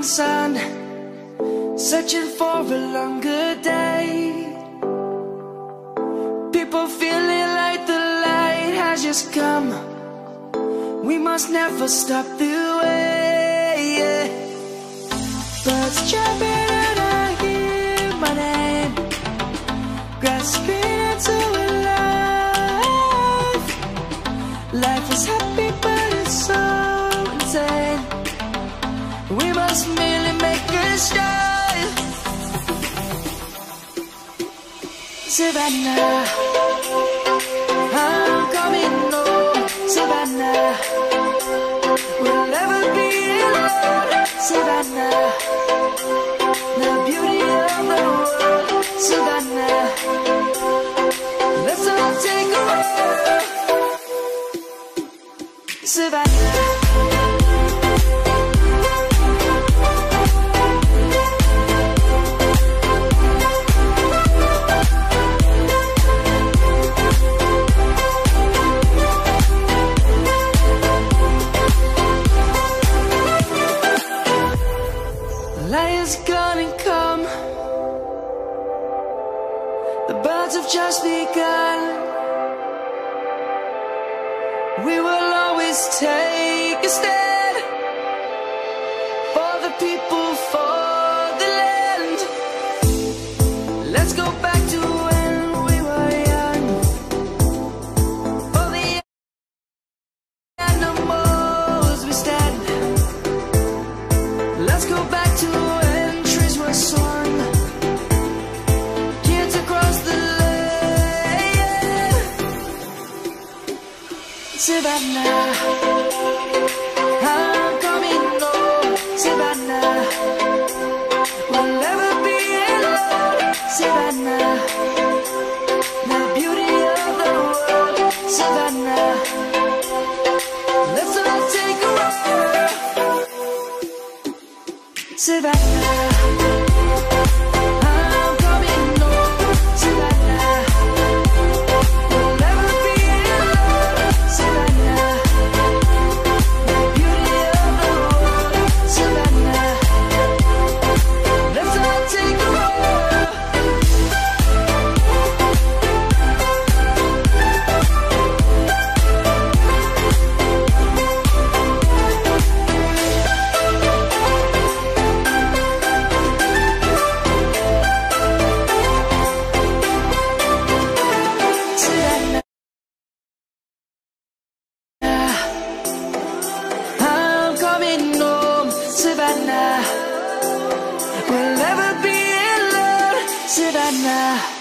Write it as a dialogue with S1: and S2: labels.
S1: sun, searching for a longer day. People feeling like the light has just come. We must never stop the way. Birds jumping and I hear my name, grasping into a life. Life is happy but it's so insane. We must merely make a start. Savannah, I'm coming home. Savannah, we'll never be alone. Savannah, the beauty of the world. Savannah, let's all take a walk. Savannah. Light is gonna come. The birds have just begun. We will always take a stand for the people, for the land. Let's go back to when we were young, for the animals we stand. Let's go back to when trees were swung, kids across the land. Savannah, I'm coming home. Savannah, we'll never be alone. Savannah, the beauty of the world. Savannah, let's all take a walk. Savannah, I'm coming home. Savannah, we'll never be alone. Savannah, the beauty of the world. Savannah, let's all take a walk. I'm coming home. Savannah, we'll never be alone. Savannah.